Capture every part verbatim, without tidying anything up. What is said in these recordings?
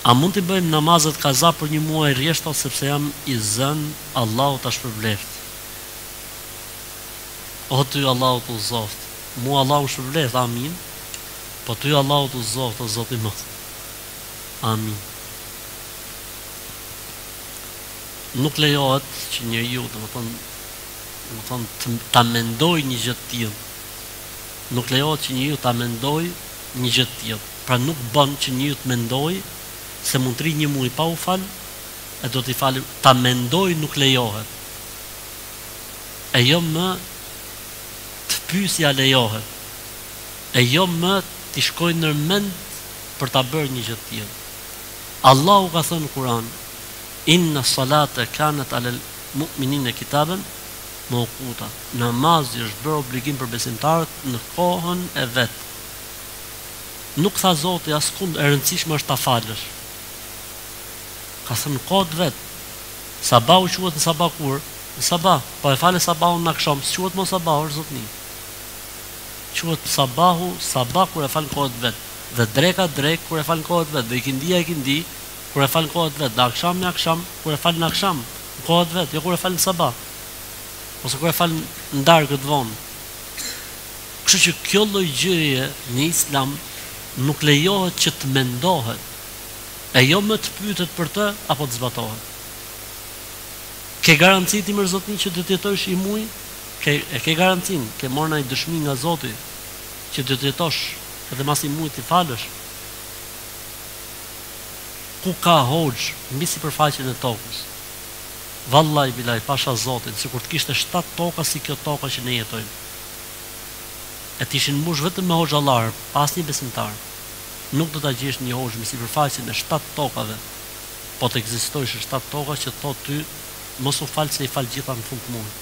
A mund të bëjmë namazet kaza për një muaj rreshta sepse jam i zën, Allahu ta shpërbleft. O ty Allahu të uzoft. Mu Allahu shpërbleft, amin. Po ty Allahu të uzoft, o Zoti më. Amin. Nuk lejohet që njeriu, domethënë, domethënë ta mendoj një gjë të tillë. Nuk lejohet që njeriu ta mendoj një gjë të tillë. Pra nuk bën që njeriu të mendoj se mund të ri një muaj pa u fal, e do t'i falë, ta mendoj nuk lejohet. E jo më të pyesja lejohet. E jo më t'i shkoj nërmend për ta bërë një gjë të tillë. Allahu ka thënë në Kur'an: Inna salata kanat alal mu'minina kitaban mawquta. Namazi është bërë obligim për besimtarët në kohën e vet. Nuk tha Zoti askund e rëndësishme është ta falësh. Ka thënë në kohët vet. Sabahu quhet në sabah kur? Në sabah. Po e falë sabahun në akşam, s'quhet më sabah, është zotni. Quhet sabahu, sabah kur e fal në kohët vet. Dhe dreka drek kur e fal në kohët vet. Dhe ikindia ikindi kur e fal në kohët vet. Dhe akşam në akşam kur e fal në akşam në kohët vet, jo kur e fal në sabah. Ose kur e fal në darkë të vonë. Kështu që kjo lloj gjëje në Islam nuk lejohet që të mendohet, e jo më të pyetet për të apo të zbatohet. Ke garanci ti më zotni që do të jetosh i muj? Ke e ke garancin, ke marrë një dëshmi nga Zoti që do të jetosh edhe mas i mujt të falësh? Ku ka hoxh mbi sipërfaqen e tokës? Vallahi bilaj pasha Zotin, sikur të kishte shtatë toka si kjo toka që ne jetojmë. E të ishin mbush vetëm me hoxhallar, pas një besimtar. Nuk do ta gjesh një hoxh me sipërfaqen e shtatë tokave. Po të ekzistojë shtatë toka që thotë ty mos u fal se i fal gjitha në fund të muajit.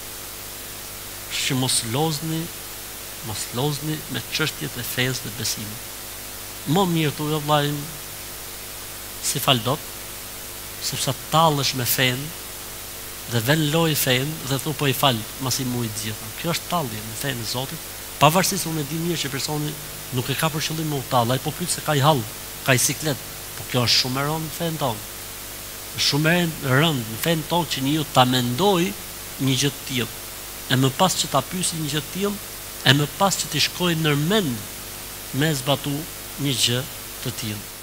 Që mos lozni, mos lozni me çështjet e fesë dhe besimit. Më mirë tu jo vllajin si fal dot, sepse tallesh me fen dhe vën loj fen dhe thu po i fal mas i muajit gjitha. Kjo është tallje me fen e Zotit. Pavarësisht unë e di mirë që personi nuk e ka për qëllim me u tall, ai po pyet se ka i hall, ka i siklet. Po kjo është shumë e rëndë në fen tonë. Shumë e rëndë në fen tonë që njëu ta mendoj një gjë të tillë. E më pas që ta pyesi një gjë të tillë, e më pas që t'i shkojë nërmend me zbatu një gjë të tillë.